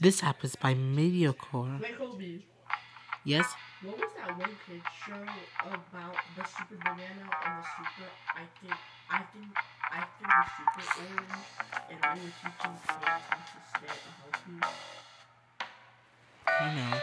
This app is by Mediocre. Wait, Kobe. Yes? What was that one kid show about the super banana and the super? I think the super orange, and they were teaching kids how to stay healthy. You know.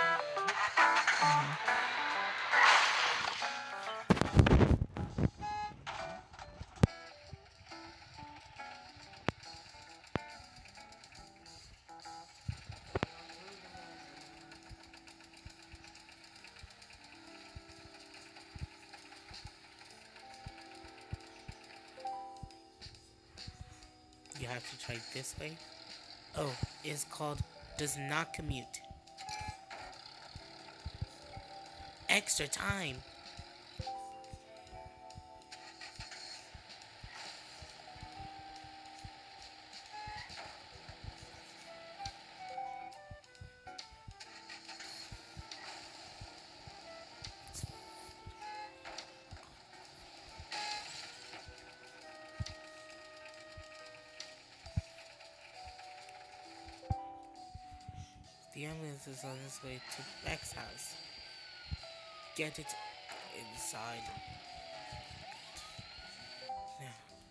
You have to try it this way. Oh, it's called Does Not Commute. Extra time. The ambulance is on its way to Beck's house. Get it inside. Now.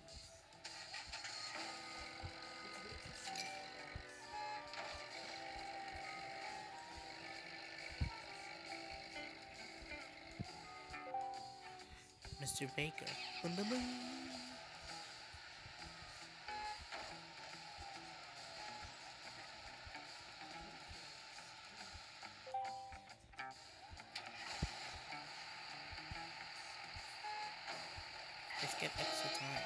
Mr. Baker. Boom, boom, boom. Let's get extra time.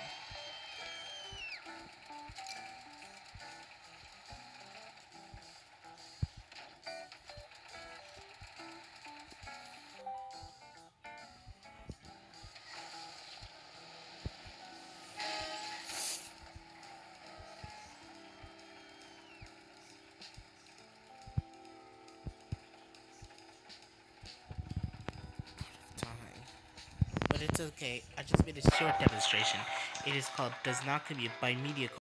But it's okay. I just made a short demonstration. It is called Does Not Commute by Media.